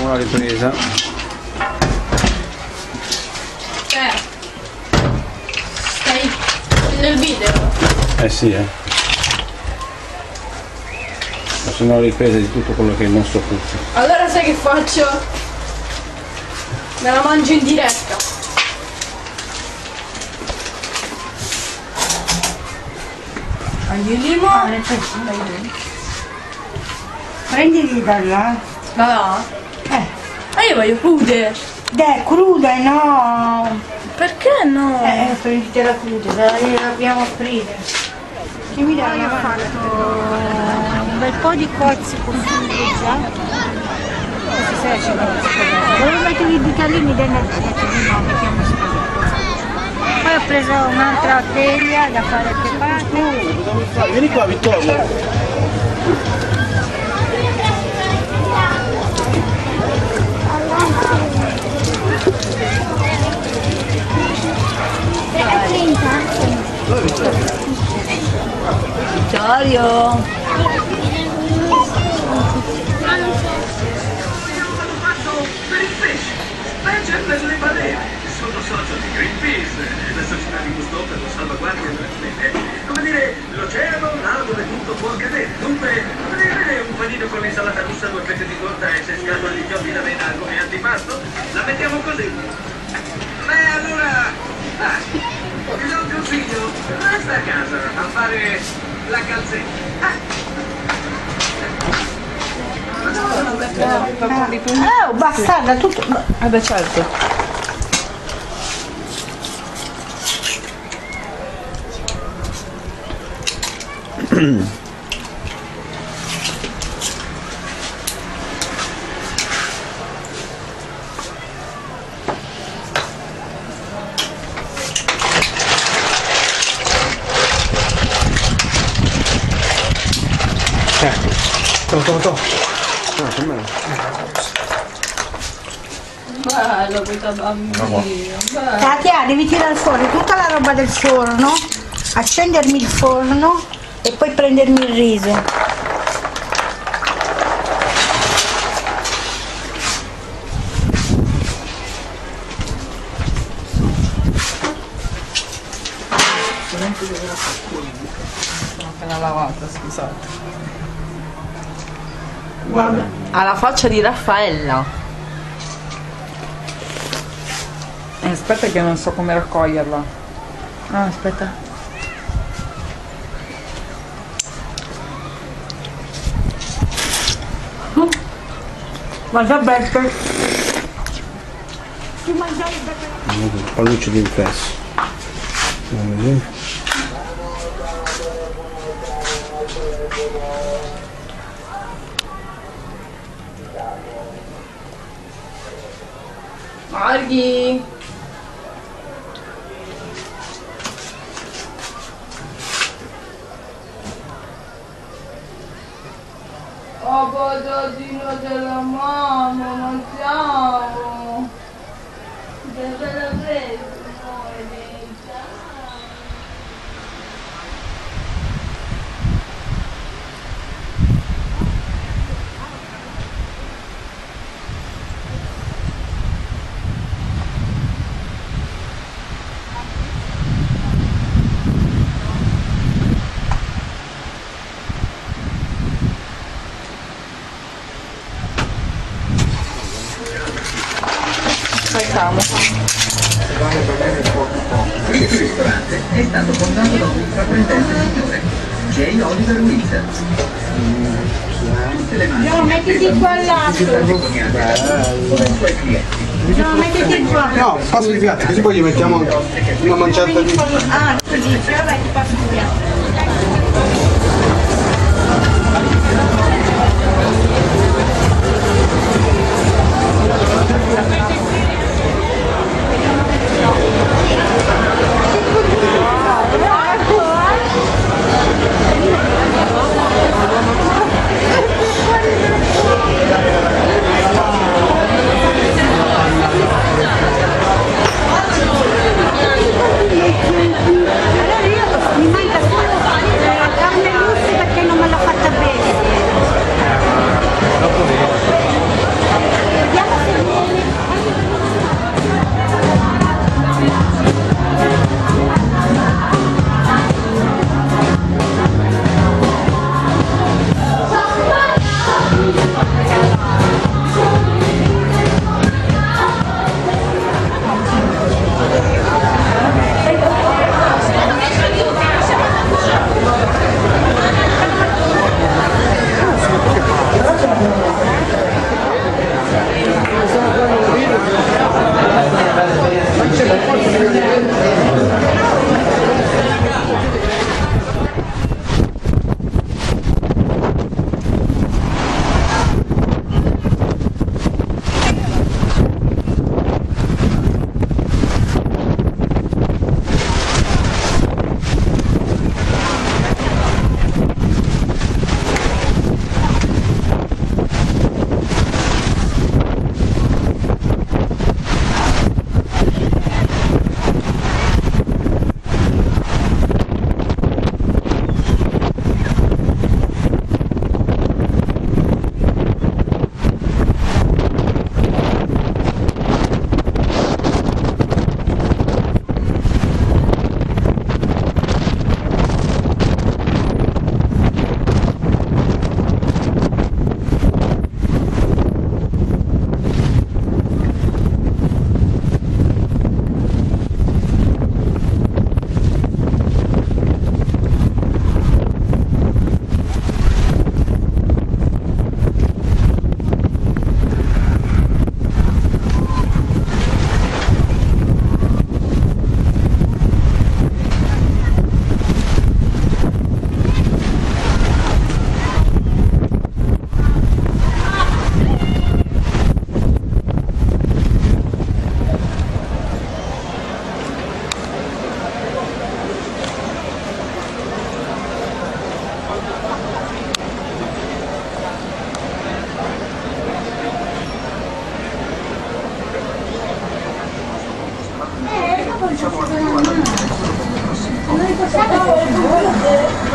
la ripresa. Stai nel video? Eh sì, facciamo la ripresa di tutto quello che è il nostro frutto. Allora sai che faccio? Me la mangio in diretta. Aiutino. Prendili da là. Da là? Ma io voglio crude. Crude no. Perché no? Prendite la crude, la dobbiamo aprire. Chi mi dà? Io ho fatto un bel po' di cozze con già. Questi sei volevo mettere i bicchiarini dell'energetica, no, mettiamo spazio. Poi ho preso un'altra teglia da fare il pepato. Vieni qua Vittorio. Vittorio! Per il pesce, specie per le balene. Sono socio di Greenpeace, la società di gusto per la salvaguardia dell'ambiente. Come dire, l'oceano, là dove tutto può accadere. Dunque, vedere un panino con l'insalata russa, 2 fette di torta e 6 scatole di chiodi d'avena come antipasto? La mettiamo così? Beh, allora... ti do un consiglio, resta a casa a fare la calzetta. Bastarda, tutto. Beh certo. Bello questa bambina. Katia, devi tirare fuori tutta la roba del forno, accendermi il forno e poi prendermi il riso. Sono appena lavata, scusate. Guarda. Ha la faccia di Raffaella. Aspetta che non so come raccoglierla. Ah, aspetta. Mangia Beppe. Palluccio di infesso. Marghi. Oh, patatino della mamma, mangiamo. Deve la presa, facciamo. Questo ristorante è stato fondato da un intraprendente signore, J. Oliver Wilson. Tutte le No, mettiti qua al lato. con i suoi clienti. No, mettiti qua. No, passo i piatti, così poi gli mettiamo una manciata di... Ah, così, vabbè, ti passo il piatto. Allora io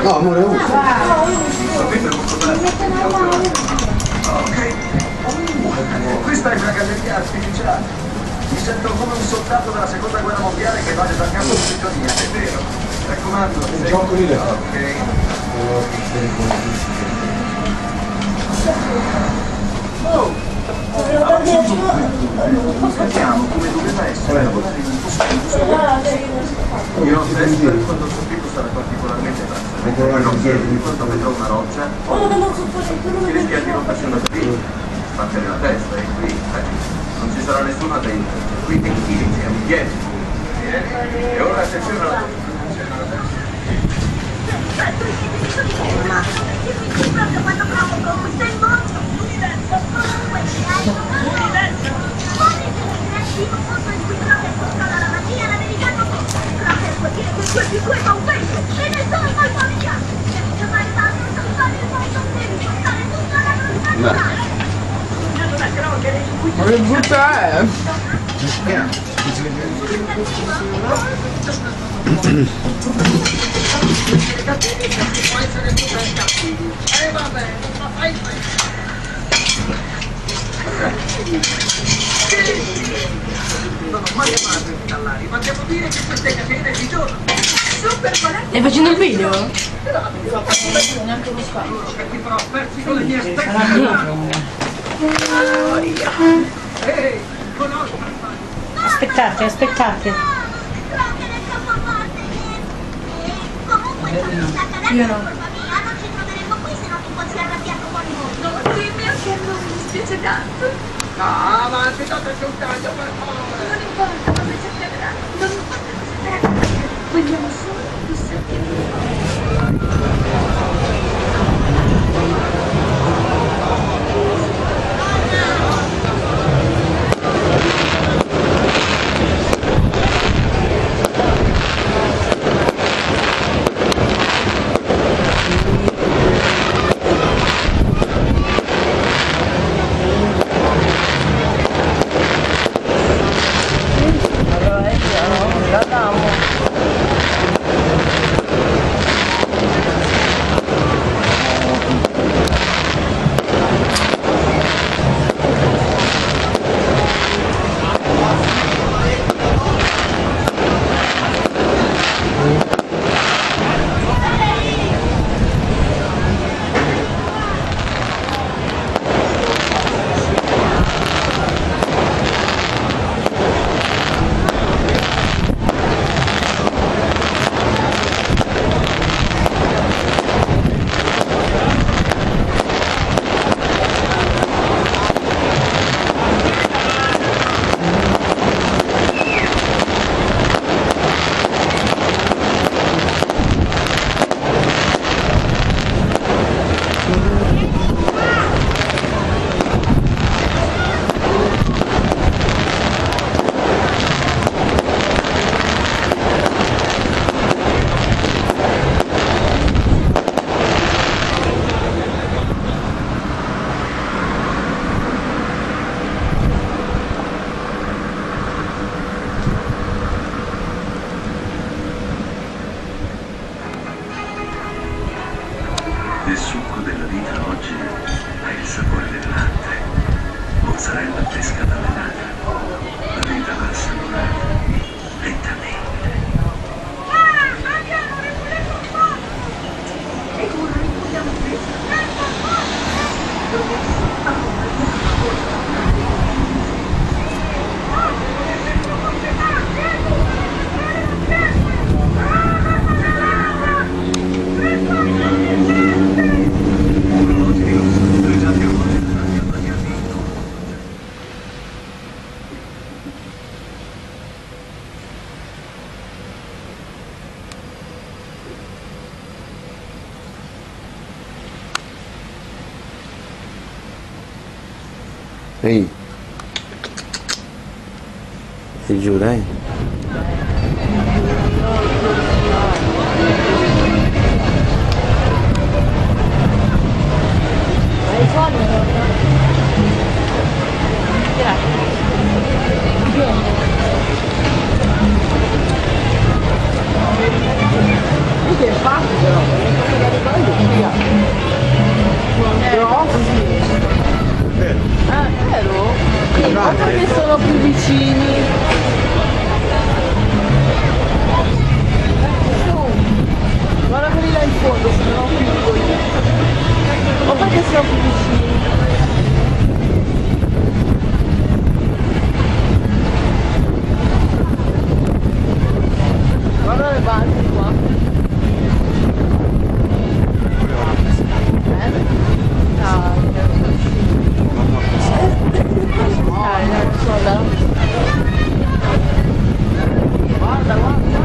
No, amore, uso. Ok. Questa è una galleria artificiale. Mi sento come un soldato della seconda guerra mondiale che va dal campo di prigionia, è vero. Mi raccomando, se... Ok. Oh! Sappiamo come doveva essere lavorare in un posto. Io ho testa quando ho sentito stare particolarmente trasferente. Quando vedrò una roccia, si rischia di rompersi una spina, sbattere la testa e qui non ci sarà nessuno dentro. Qui siamo in piedi. E ora attenzione alla proprio quando provo con questo emoto l'universo creativo posto in cui proprio controlla la magia la verità non proprio vuol dire che quel di cui fa un pezzo e ne sono poi famiglia devi chiamare tanto salvare il mondo devi portare tutta la normalità Ma che brutta è? ma devo dire che queste catene di giorno super valenti. Stai facendo il video? Neanche lo spazio perché però persi con le mie aspettative. Ehi, conosco. Aspettate, aspettate. Io no. Non ci troveremo qui se non ti fossi arrabbiato con noi. Dimmi anche non mi dispiace tanto. No, avanti, date soltanto per favore. Non importa cosa succederà. Non importa cosa accadrà. Vogliamo solo essere. Il succo della vita oggi ha il sapore del latte, mozzarella fresca d'avellana. La vita va assagurata lentamente. Ehi. E giù, dai. Perché? Vero? Perché sono più vicini. Guarda quelli là in fondo, sono più piccoli. O perché siamo più vicini? Guarda le barche qua. Guarda, guarda.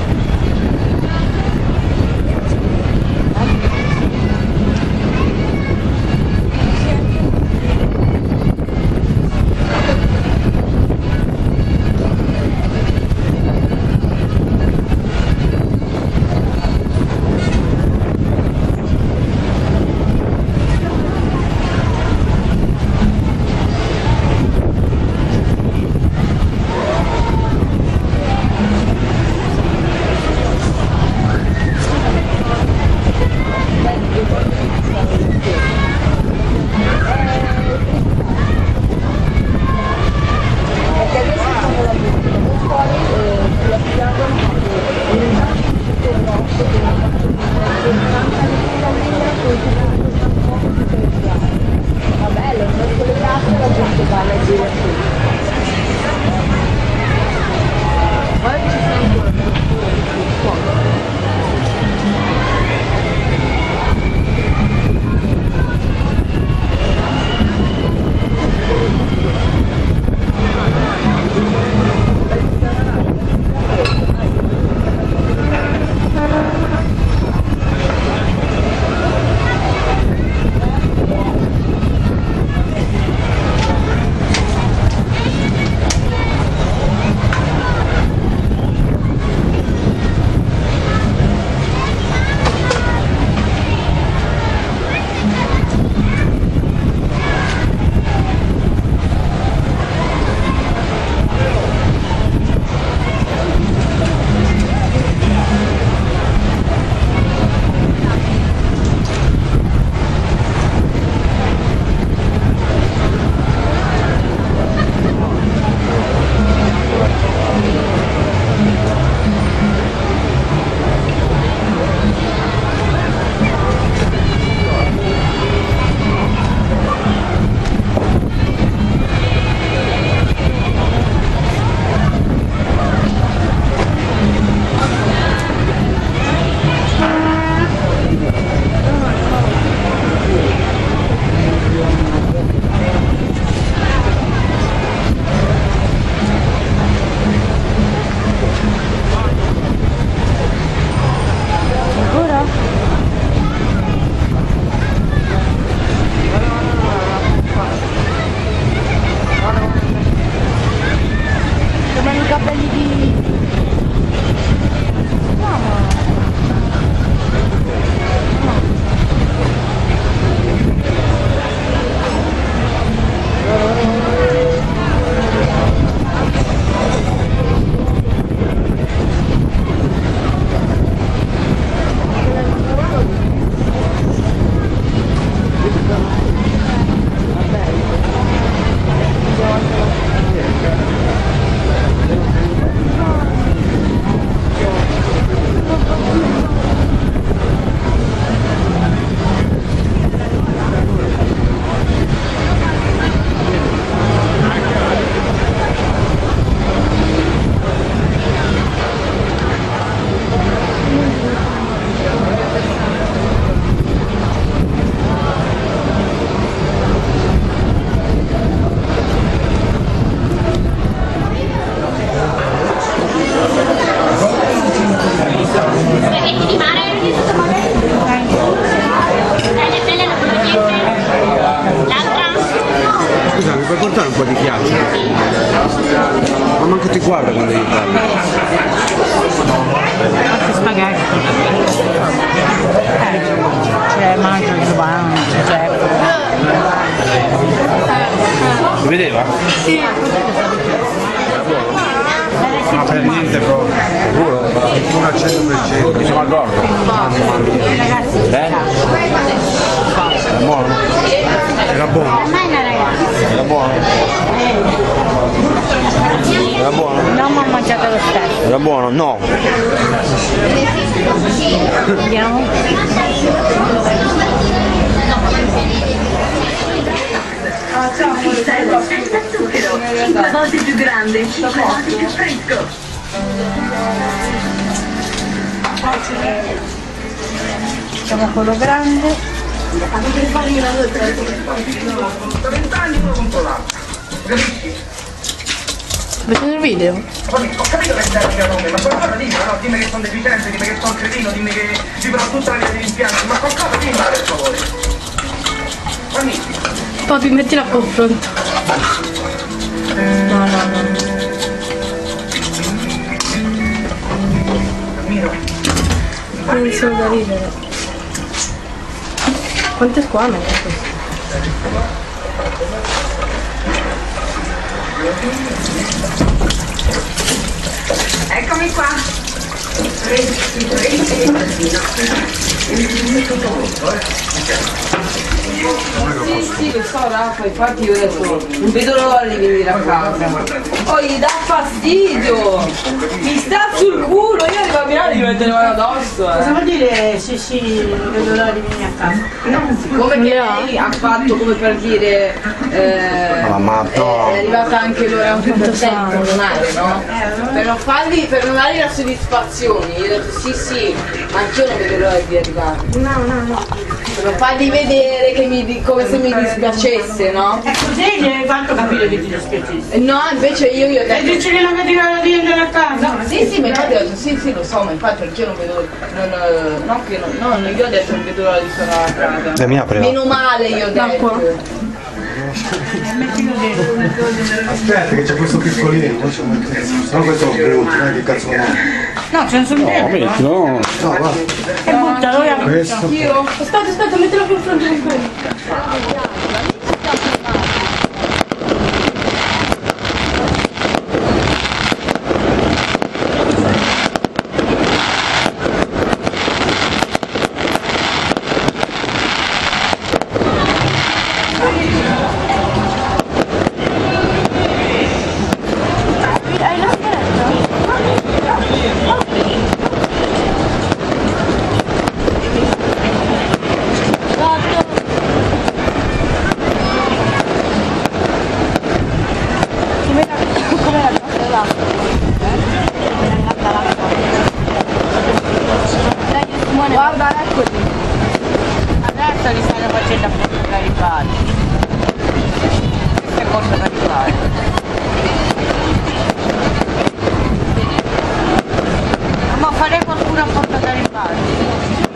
portare un po' di ghiaccio? Ma manco ti guarda quando gli parli. Spaghetti. C'è mangio il vano, c'è. Si vedeva? Sì. Ma per niente proprio. Sicuro al 100%. Siamo d'accordo. Mamma mia. Ragazzi, Bene? Era buono? Era buono? ormai una ragazza. Era buono? Era buono? No, ma ho mangiato lo stesso. Era buono? No. Vediamo. Pizza senza zucchero, 5 volte più grande, 5 volte più fresco. Facciamo quello grande. Da 20 anni uno contro l'altro. Capisci? Vedete il video? Ho capito che sei il mio nome, ma qualcosa dimmi, no? Dimmi che sono deficiente, dimmi che sono cretino, dimmi che vivrò tutta la vita di rimpianti, ma qualcosa dimmi per favore. Magnifico. Papi, mettila a confronto. No. Non sono da ridere. Quanto è qua? Eccomi qua. Sì, lo so Raffa, infatti io ho detto non vedo l'ora di venire a casa. Poi gli dà fastidio, mi sta sul culo, io arrivo a Milano e gli metto le mani addosso. Cosa vuol dire sì, non vedo l'ora di venire a casa? Come che lei ha fatto come per dire Ma no. è arrivata anche l'ora un po' per tempo, non è, no? Per non dargli la soddisfazione, io ho detto sì, ma anch'io non vedo l'ora di arrivare. No. Per non fargli vedere che come se mi dispiacesse, no? E così gli hai fatto capire che ti dispiacesse. No, invece io gli ho E detto. dice che non vedi l'ora di andare a casa? Sì, ma infatti ho detto sì, lo so, ma infatti anch'io non vedo. Io ho detto non vedo l'ora di tornare a casa. mia prima. Meno male io ho detto. Mettilo dentro. Aspetta che c'è questo piccolino, no questo è brutto, che cazzo no? No, ce ne sono dentro. No. No, guarda, E buttalo via. questo. Io. Aspetta, mettilo sul fronte con quello. Hai la Come la cosa l'acqua? Guarda, eccoti. Adesso li stanno facendo apposta per rifare. Questa è cosa da rifare. Ma farei qualcuno apposta da rifare.